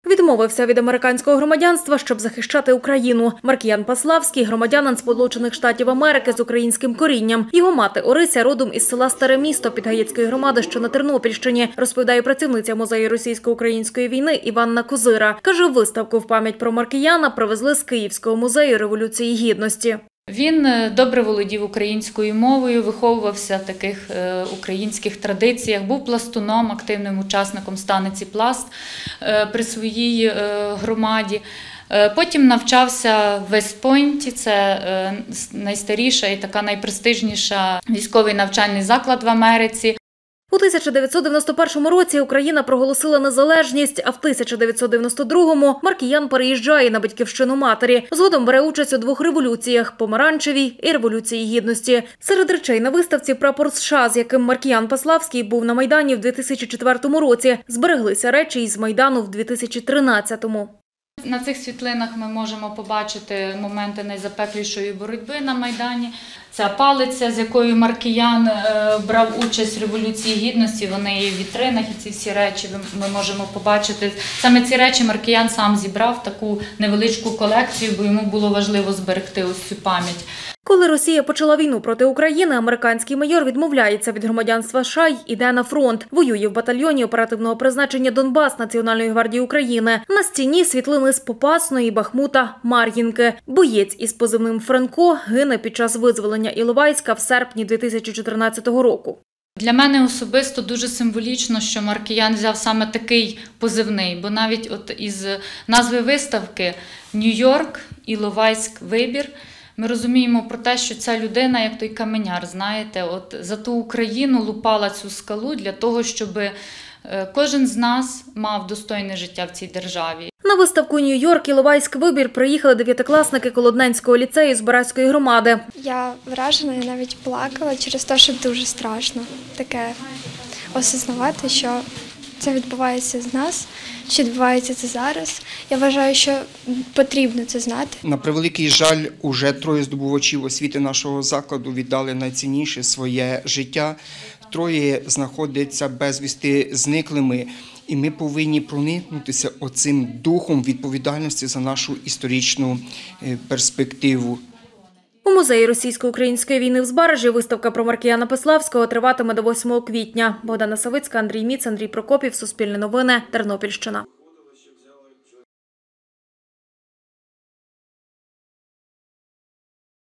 Відмовився від американського громадянства, щоб захищати Україну. Маркіян Паславський – громадянин Сполучених Штатів Америки з українським корінням. Його мати Орися родом із села Старе Місто Підгаєцької громади, що на Тернопільщині, розповідає працівниця музею російсько-української війни Іванна Козира. Каже, виставку в пам'ять про Маркіяна привезли з Київського музею Революції Гідності. Він добре володів українською мовою, виховувався в таких українських традиціях, був пластуном, активним учасником станиці «Пласт» при своїй громаді. Потім навчався в Вест-Пойнті, це найстаріша і така найпрестижніша військовий навчальний заклад в Америці. У 1991 році Україна проголосила незалежність, а в 1992-му Маркіян переїжджає на батьківщину матері. Згодом бере участь у двох революціях – Помаранчевій і Революції Гідності. Серед речей на виставці прапор США, з яким Маркіян Паславський був на Майдані в 2004 році. Збереглися речі із Майдану в 2013-му. На цих світлинах ми можемо побачити моменти найзапеклішої боротьби на Майдані. Ця палиця, з якою Маркіян брав участь в Революції Гідності, вони є в вітринах, і ці всі речі ми можемо побачити. Саме ці речі Маркіян сам зібрав, таку невеличку колекцію, бо йому було важливо зберегти ось цю пам'ять. Коли Росія почала війну проти України, американський майор відмовляється від громадянства США й іде на фронт. Воює в батальйоні оперативного призначення «Донбас» Національної гвардії України. На стіні світлини з Попасної, Бахмута, Мар'їнки. Боєць із позивним «Франко» гине під час визволення Іловайська в серпні 2014 року. Для мене особисто дуже символічно, що Маркіян взяв саме такий позивний, бо навіть от із назви виставки «Нью-Йорк, Іловайськ, вибір» ми розуміємо про те, що ця людина, як той каменяр, знаєте, от за ту Україну лупала цю скалу для того, щоб кожен з нас мав достойне життя в цій державі. На виставку «Нью-Йорк, Іловайськ, вибір» приїхали 9-класники Колодненського ліцею з Боратської громади. Я вражена, я навіть плакала через те, що дуже страшно таке осознавати, що це відбувається з нас, що відбувається це зараз. Я вважаю, що потрібно це знати. На превеликий жаль, уже 3 здобувачів освіти нашого закладу віддали найцінніше своє життя. 3 знаходяться безвісти зниклими. І ми повинні проникнутися оцим духом відповідальності за нашу історичну перспективу. У музеї російсько-української війни в Збаражі виставка про Маркіяна Паславського триватиме до 8 квітня. Богдана Савицька, Андрій Міц, Андрій Прокопів, Суспільне новини, Тернопільщина.